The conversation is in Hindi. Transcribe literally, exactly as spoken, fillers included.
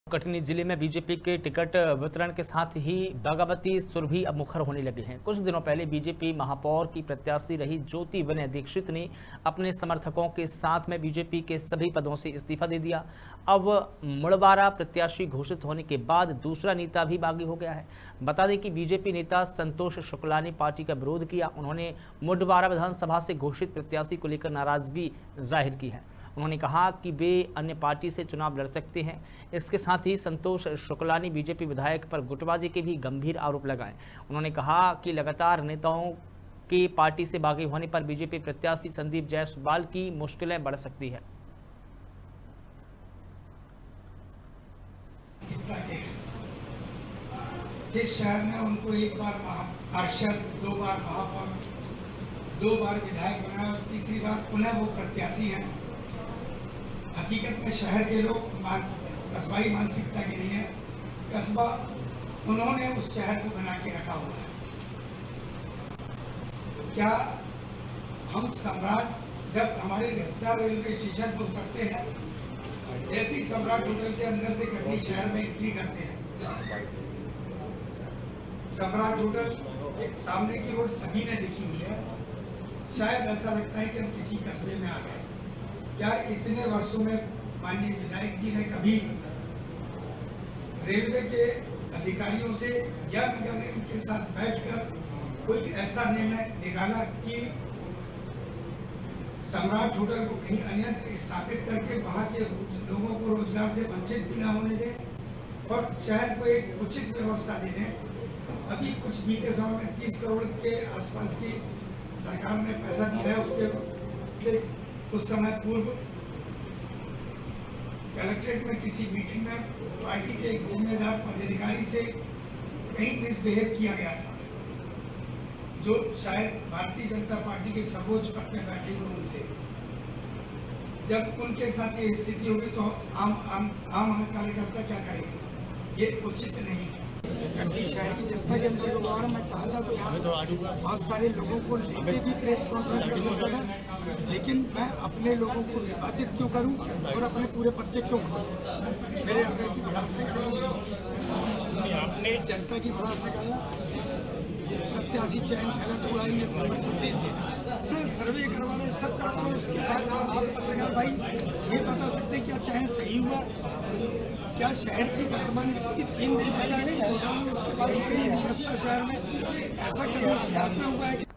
कटनी जिले में बीजेपी के टिकट वितरण के साथ ही बागावती सुर भी अब मुखर होने लगे हैं। कुछ दिनों पहले बीजेपी महापौर की प्रत्याशी रही ज्योति विनय दीक्षित ने अपने समर्थकों के साथ में बीजेपी के सभी पदों से इस्तीफा दे दिया। अब मुड़वारा प्रत्याशी घोषित होने के बाद दूसरा नेता भी बागी हो गया है। बता दें कि बीजेपी नेता संतोष शुक्ला ने पार्टी का विरोध किया। उन्होंने मुड़वारा विधानसभा से घोषित प्रत्याशी को लेकर नाराजगी जाहिर की है। उन्होंने कहा कि वे अन्य पार्टी से चुनाव लड़ सकते हैं। इसके साथ ही संतोष शुक्ला ने बीजेपी विधायक पर गुटबाजी के भी गंभीर आरोप लगाए। उन्होंने कहा कि लगातार नेताओं के पार्टी से बागी होने पर बीजेपी प्रत्याशी संदीप जायसवाल की मुश्किलें बढ़ सकती है। जिस शहर ने उनको एक बार पार्षद, दो बार महापौर, दो बार विधायक बनाया और तीसरी बार पुनः वो प्रत्याशी हैं। हकीकत में शहर के लोग कस्बाई मानसिकता के नहीं है। कस्बा उन्होंने उस शहर को बना के रखा हुआ है। क्या हम सम्राट जब हमारे रिश्तेदार रेलवे स्टेशन पर उतरते हैं, जैसे ही सम्राट होटल के अंदर से कटनी शहर में एंट्री करते हैं, सम्राट होटल एक सामने की रोड सभी ने देखी हुई है। शायद ऐसा लगता है कि हम किसी कस्बे में आ गए। क्या इतने वर्षों में माननीय विधायक जी ने कभी रेलवे के अधिकारियों से या नगर निगम के साथ बैठकर कोई ऐसा निर्णय निकाला कि सम्राट होटल को कहीं अन्यत्र स्थापित करके वहां के लोगों को रोजगार से वंचित भी ना होने दें और शहर को एक उचित व्यवस्था दे दें। अभी कुछ बीते समय में तीस करोड़ के आसपास की सरकार ने पैसा दिया है। उसके उस समय पूर्व कलेक्ट्रेट में किसी मीटिंग में पार्टी के एक जिम्मेदार पदाधिकारी से कहीं मिसबिहेव किया गया था, जो शायद भारतीय जनता पार्टी के सर्वोच्च पद में बैठे हुए उनसे। जब उनके साथ ये स्थिति होगी तो आम आम आम कार्यकर्ता क्या करेगा? ये उचित नहीं है। कटनी शहर की जनता के अंदर दोबारा मैं चाहता तो यहाँ बहुत सारे लोगों को लेके भी प्रेस कॉन्फ्रेंस कर सकता था, लेकिन मैं अपने लोगों को विवादित क्यों करूं और अपने पूरे पत्ते क्यों खोलूं? मेरे अंदर की भड़ास निकालूं, अपने जनता की भड़ास निकालना, प्रत्याशी चयन गलत हुआ, ये संदेश देना, सर्वे करवा रहे, सब करवा रहे। उसके बाद आप पत्रकार भाई ये बता सकते हैं क्या चयन सही हुआ? क्या शहर की वर्तमान स्थिति तीन दिन से उसके बाद इतनी निरस्ता शहर में ऐसा कभी इतिहास में हुआ है?